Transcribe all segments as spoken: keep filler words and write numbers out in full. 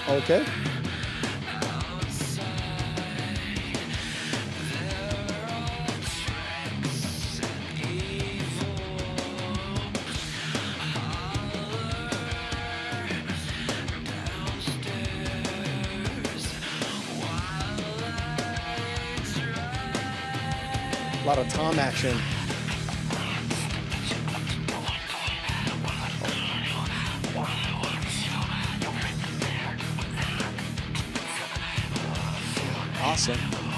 Okay. A lot of tom action. Awesome.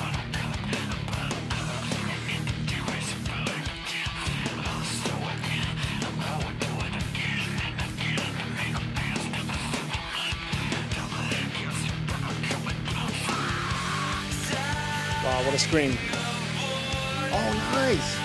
Wow, what a scream. Oh, nice.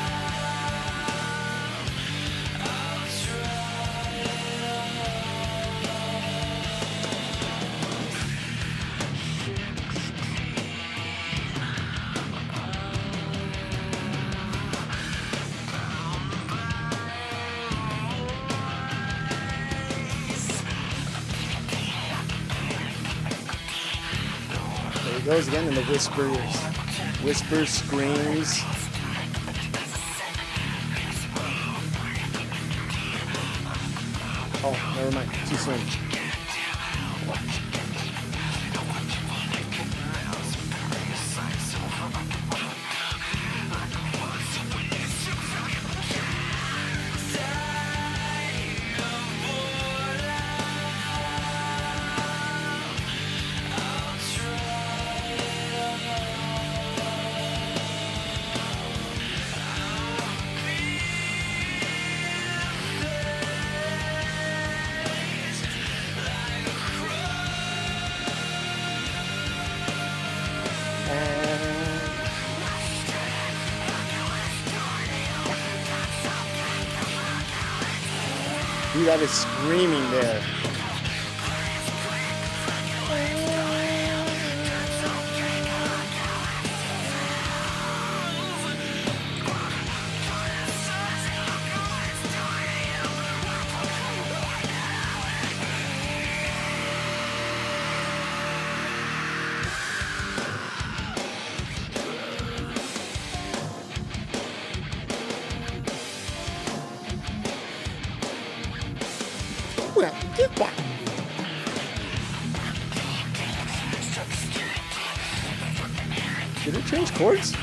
There he goes again in the whispers. Whispers, screams. Oh, never mind. Too soon. Dude, that is screaming there. Get back. Did it change chords?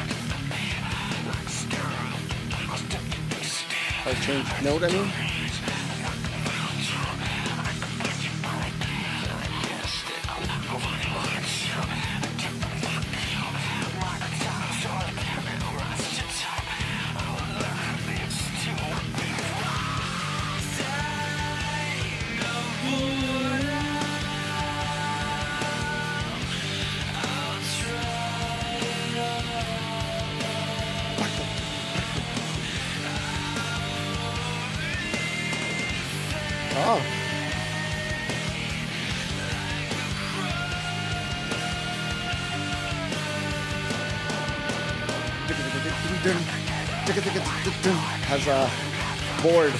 Or change note, I mean? Oh. Has a board.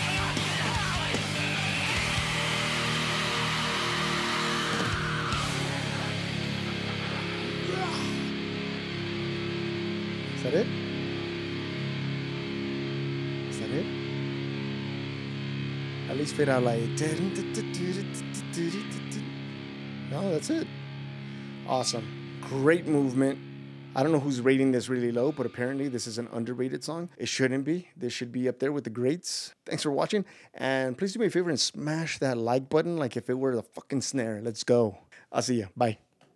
Is that it? Is that it? At least fade out like. No, that's it. Awesome. Great movement. I don't know who's rating this really low, but apparently this is an underrated song. It shouldn't be. This should be up there with the greats. Thanks for watching. And please do me a favor and smash that like button like if it were the fucking snare. Let's go. I'll see you. Bye.